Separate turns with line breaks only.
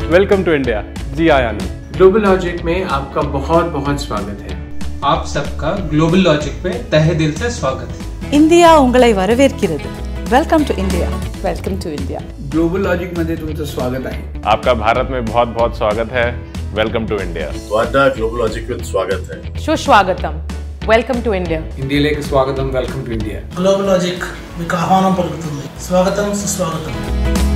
Welcome to India. जी आयान।
Global logic में आपका बहुत बहुत स्वागत है।
आप सबका ग्लोबल लॉजिक पे तहे दिल से स्वागत है।
इंडिया उंगलाई वरवेर्किरदु। Welcome to India. Welcome to India.
Global logic मध्ये तुमचं स्वागत आहे।
आपका भारत में बहुत बहुत स्वागत है। Welcome to India.
वादा ग्लोबल लॉजिक में स्वागत है।
सुस्वागतम। Welcome to India.
ఇండియాలోకి స్వాగతం, welcome to India.
Global logic మీకు ఆహ్వానం పలుకుతుంది। స్వాగతం, సుస్వాగతం।